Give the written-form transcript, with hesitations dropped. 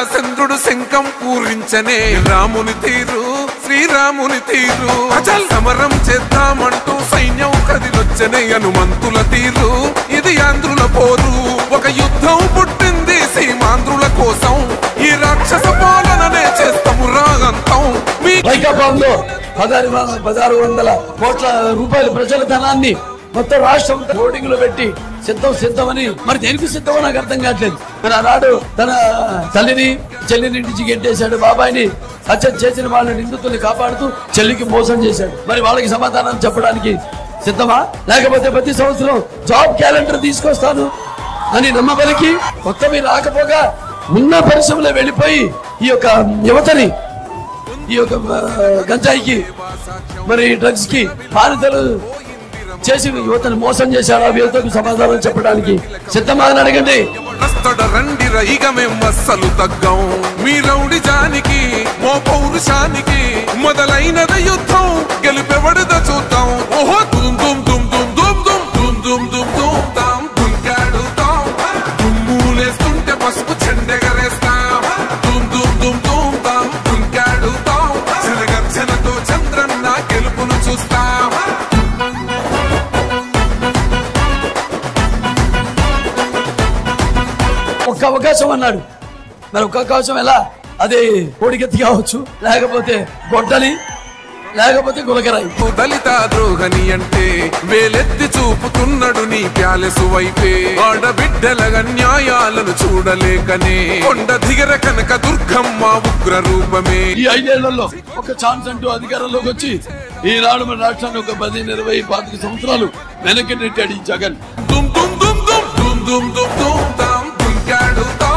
చంద్రుడు శంఖం పూరించనే రాముని తీరు శ్రీరాముని తీరు అచల్ సమరం చేద్దామంటూ సైన్యం కదిలొచ్చనే హనుమంతుల తీరు ఇది ఆంధ్రుల పోరు ఒక యుద్ధం పుట్టింది సీమాంధ్రుల కోసం ఈ రాక్షస పాలననే చేస్తాము రాగంతం వైకాపాలో 1600 కోట్ల రూపాయల ప్రజల ధనాన్ని మొత్తం రాష్ట్రం హోర్డింగ్ లో పెట్టి సిద్ధమని మరి దేనికి సిద్ధమో నాకు అర్థం కావట్లేదు. మరి ఆనాడు తన తల్లిని చెల్లిని ఇంటికి గెట్టేశాడు, బాబాయిని హత్య చేసిన వాళ్ళ నిందితుల్ని కాపాడుతూ చెల్లికి మోసం చేశాడు. మరి వాళ్ళకి సమాధానం చెప్పడానికి సిద్ధమా? లేకపోతే ప్రతి సంవత్సరం జాబ్ క్యాలెండర్ తీసుకొస్తాను అని నమ్మబలికి మొత్తం రాకపోగా ఉన్న పరిశ్రమలో వెళ్ళిపోయి ఈ యొక్క యువతని ఈ యొక్క గంజాయికి మరి డ్రగ్స్ కి బాధితులు చేసి యువతను మోసం చేశాడు. ఆ యువతకు సమాధానం చెప్పడానికి సిద్ధమా అని అడగండి. రండి రైగమేం అస్సలు తగ్గం మీ రౌడి జానికి మో పౌరుషానికి మొదలైనద యుద్ధం గెలిపెవడద చూద్దాం. ఓహో దుమ్ దుమ్ దుమ్ దుమ్ దుమ్ దుమ్ దుమ్ దుమ్ దుమ్ దుమ్ తాం దుంకాడుతాం దుమ్ములేస్తుంటే పసుపు చెండెగరేస్తాం దుమ్ దుమ్ దుమ్ దుమ్ తాం దుంకాడుతాం జనగర్జనతో చంద్రన్న గెలుపును చూస్తాం. ఒక్క అవకాశం అన్నాడు. మరి ఒక్క అవకాశం ఎలా? అదే కోడికెత్తి కావచ్చు, లేకపోతే గొడ్డలి, లేకపోతే గులకరాయి. దళిత ద్రోహని అంటే వేలెత్తి చూపుతున్నాడు నీ ప్యాలెసు వైపే ఆడబిడ్డల న్యాయాలను చూడలేకనే కొండ దిగర కనక దుర్గమ్మ ఉగ్ర రూపమే. ఈ 5 ఏళ్లలో ఒక ఛాన్స్ అంటూ అధికారంలోకి వచ్చి ఈనాడు మన రాష్ట్రాన్ని ఒక 10, 20, 25 సంవత్సరాలు వెనక్కి నెట్టాడు ఈ జగన్. దుమ్ దుమ్ దుమ్ దుమ్ దుమ్ దుమ్ దుమ్ దుమ్ దుమ్ దుంకాడుతాం